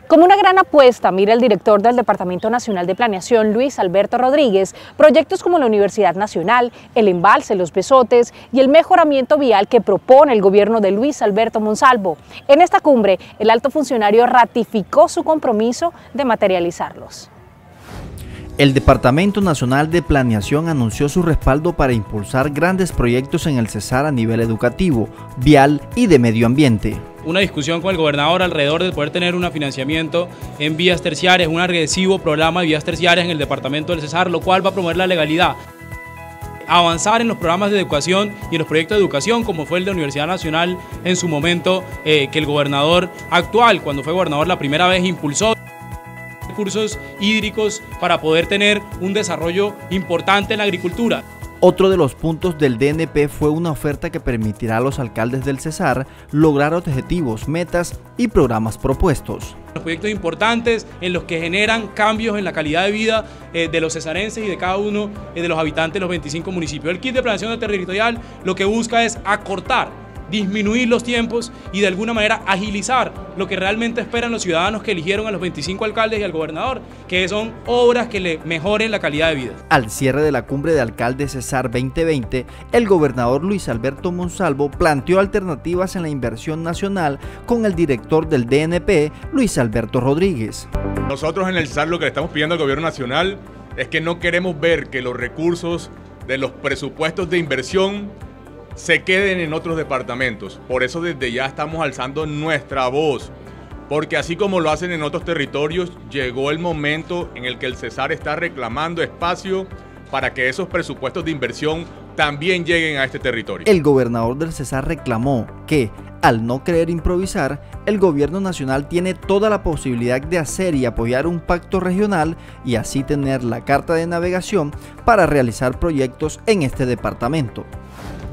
Como una gran apuesta, mira el director del Departamento Nacional de Planeación, Luis Alberto Rodríguez, proyectos como la Universidad Nacional, el embalse Los Besotes y el mejoramiento vial que propone el gobierno de Luis Alberto Monsalvo. En esta cumbre, el alto funcionario ratificó su compromiso de materializarlos. El Departamento Nacional de Planeación anunció su respaldo para impulsar grandes proyectos en el Cesar a nivel educativo, vial y de medio ambiente. Una discusión con el gobernador alrededor de poder tener un financiamiento en vías terciarias, un agresivo programa de vías terciarias en el departamento del Cesar, lo cual va a promover la legalidad. Avanzar en los programas de educación y en los proyectos de educación, como fue el de Universidad Nacional en su momento, que el gobernador actual, cuando fue gobernador la primera vez, impulsó recursos hídricos para poder tener un desarrollo importante en la agricultura. Otro de los puntos del DNP fue una oferta que permitirá a los alcaldes del Cesar lograr objetivos, metas y programas propuestos. Los proyectos importantes en los que generan cambios en la calidad de vida de los cesarenses y de cada uno de los habitantes de los 25 municipios. El kit de planeación territorial lo que busca es acortar, disminuir los tiempos y de alguna manera agilizar lo que realmente esperan los ciudadanos que eligieron a los 25 alcaldes y al gobernador, que son obras que le mejoren la calidad de vida. Al cierre de la Cumbre de Alcaldes Cesar 2020, el gobernador Luis Alberto Monsalvo planteó alternativas en la inversión nacional con el director del DNP, Luis Alberto Rodríguez. Nosotros en el Cesar lo que le estamos pidiendo al gobierno nacional es que no queremos ver que los recursos de los presupuestos de inversión se queden en otros departamentos. Por eso desde ya estamos alzando nuestra voz, porque así como lo hacen en otros territorios, llegó el momento en el que el Cesar está reclamando espacio para que esos presupuestos de inversión también lleguen a este territorio. El gobernador del Cesar reclamó que, al no querer improvisar, el gobierno nacional tiene toda la posibilidad de hacer y apoyar un pacto regional y así tener la carta de navegación para realizar proyectos en este departamento.